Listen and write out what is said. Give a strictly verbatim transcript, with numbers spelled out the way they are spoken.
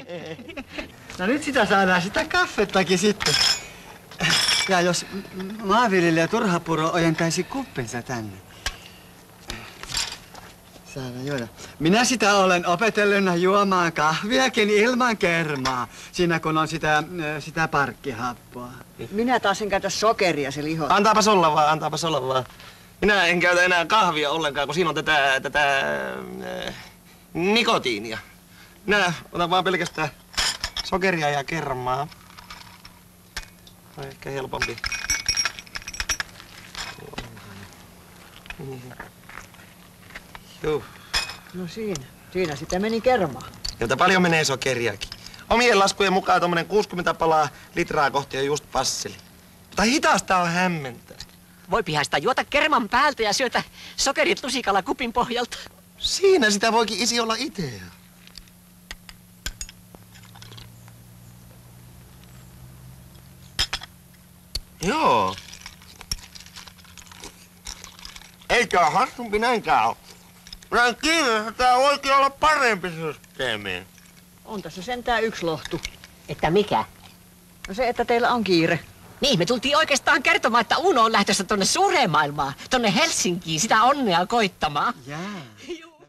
No nyt sitä saadaan sitä kaffettakin sitten. Ja jos maanviljelijä Turhapuro ojentaisi kuppinsa tänne. Saadaan juoda. Minä sitä olen opetellut juomaan kahviakin ilman kermaa. Siinä kun on sitä, sitä parkkihappoa. Minä taas en käytä sokeria, se liho. Antaapas olla vaan, antaapas olla vaan. Minä en käytä enää kahvia ollenkaan, kun siinä on tätä, tätä äh, nikotiinia. Minä otan vaan pelkästään sokeria ja kermaa. On ehkä helpompi. Juh. No siinä, siinä sitä meni kermaa. Jota paljon menee sokeriakin. Omien laskujen mukaan tommonen kuusikymmentä palaa litraa kohti on just passeli. Mutta hitaasta on hämmentää. Voipihan sitä juota kerman päältä ja syötä sokerit lusikalla kupin pohjalta. Siinä sitä voikin isi olla itse. Joo. Ei tää hassumpi näinkään oo. Mä en kiinni, että tää voikin olla parempi systeemi. On tässä sentään yksi lohtu. Että mikä? No se, että teillä on kiire. Niin, me tultiin oikeastaan kertomaan, että Uno on lähtössä tonne suureen maailmaan, tonne Helsinkiin, sitä onnea koittamaan. Jaa.